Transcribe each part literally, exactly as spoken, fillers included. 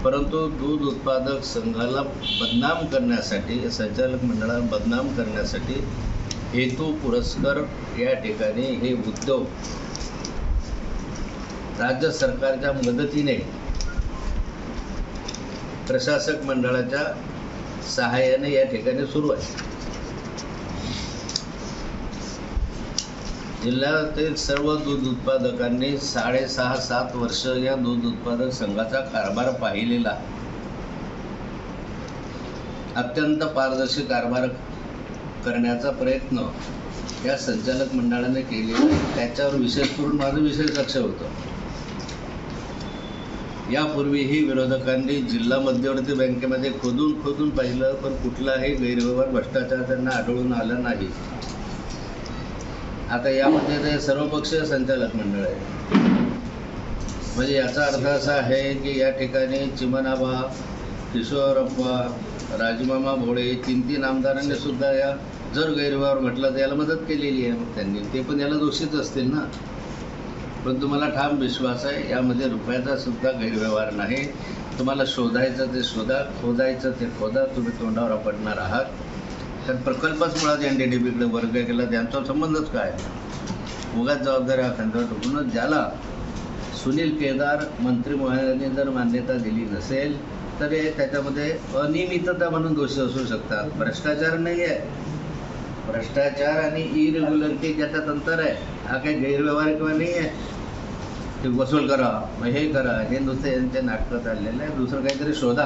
परंतु दूध उत्पादक संघाला बदनाम करण्यासाठी, संचालक मंडळाला बदनाम करण्यासाठी हेतू पुरस्कर या ठिकाणी हे उद्योग राज्य सरकारच्या मदतीने प्रशासक मंडळाच्या सहाय्याने या ठिकाणी सुरू आहे। जिल्ह्यातील सर्व दूध उत्पादकांनी साडेसहा सात वर्ष या दूध उत्पादक संघाचा कारभार पाहिलेला, अत्यंत पारदर्शी कारभार करण्याचा प्रयत्न या संचालक मंडळाने केलेला, त्याच्यावर विशेष करून माझं विशेष लक्ष होतं। यापूर्वीही विरोधकांनी जिल्हा मध्यवर्ती बँकेमध्ये खोदून खोदून पाहिलं, पण कुठलाही गैरव्यवहार, भ्रष्टाचार त्यांना आढळून आला नाही। आता यामध्ये ते सर्वपक्षीय संचालक मंडळ आहे, म्हणजे याचा अर्थ असा आहे की या ठिकाणी चिमणाबा, किशोरप्पा, राजमामा भोळे, तीन तीन आमदारांनी सुद्धा या जर गैरव्यवहार म्हटलं तर याला मदत केलेली आहे। मग त्यांनी ते पण याला दोषीच असतील ना। पण तुम्हाला ठाम विश्वास आहे यामध्ये रुपयाचा सुद्धा गैरव्यवहार नाही। तुम्हाला शोधायचं ते शोधा, खोदायचं ते खोदा, तुम्ही तोंडावर पडणार आहात। तर प्रकल्पच मुळात एन डी डी बीकडे वर्ग केला, त्यांचा संबंधच काय? उगाच जबाबदारी हा खांद्यावर टाकून, ज्याला सुनील केदार मंत्री महोदयांनी जर मान्यता दिली नसेल तर त्याच्यामध्ये अनियमितता म्हणून दोषी असू शकतात, भ्रष्टाचार नाही आहे। भ्रष्टाचार आणि इरेग्युलरिटी ज्याच्यात अंतर आहे, हा काही गैरव्यवहार किंवा नाही आहे ते वसूल करा, मग हे करा, हे नुसते यांचे नाटकं चाललेलं आहे। दुसरं काहीतरी शोधा।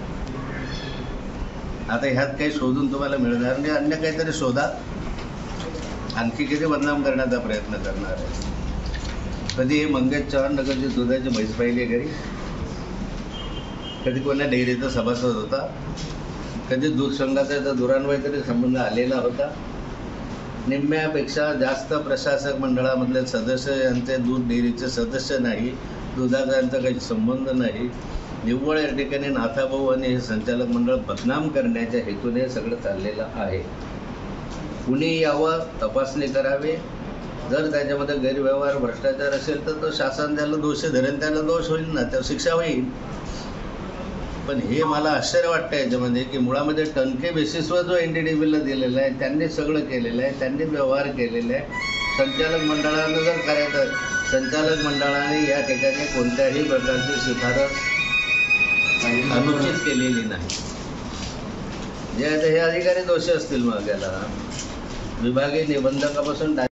आता ह्यात काही शोधून तुम्हाला मिळणार म्हणजे अन्य काहीतरी शोधा, आणखी किती बदनाम करण्याचा प्रयत्न करणार आहे। कधी हे मंगेश चव्हाण नगरची दुधाची म्हैस पाहिली घरी, कधी कोणा डेअरीचा सभासद होता, कधी दूध संघाचा दुरान्वय तरी संबंध आलेला होता। निम्म्यापेक्षा जास्त प्रशासक मंडळामधले सदस्य यांचे दूध डेअरीचे सदस्य नाही, दुधाचा यांचा काही संबंध नाही। निव्वळ या ठिकाणी नाथाभाऊ आणि हे संचालक मंडळ बदनाम करण्याच्या हेतूने सगळं चाललेलं आहे। कुणी यावं, तपासणी करावी, जर त्याच्यामध्ये गैरव्यवहार, भ्रष्टाचार असेल तर तो शासन त्याला दोषी धरेल, त्याला दोष होईल ना, त्यावर शिक्षा होईल। पण हे मला आश्चर्य वाटतं याच्यामध्ये की मुळामध्ये टणके बेसिसवर जो एन डी डी बीला दिलेला आहे त्यांनी सगळं केलेलं आहे, त्यांनी व्यवहार केलेले आहे। संचालक मंडळानं जर करायचं, संचालक मंडळाने या ठिकाणी कोणत्याही प्रकारची शिफारस अनुचित केलेली नाही। जे हे अधिकारी दोषी असतील मग याला विभागीय निबंधकापासून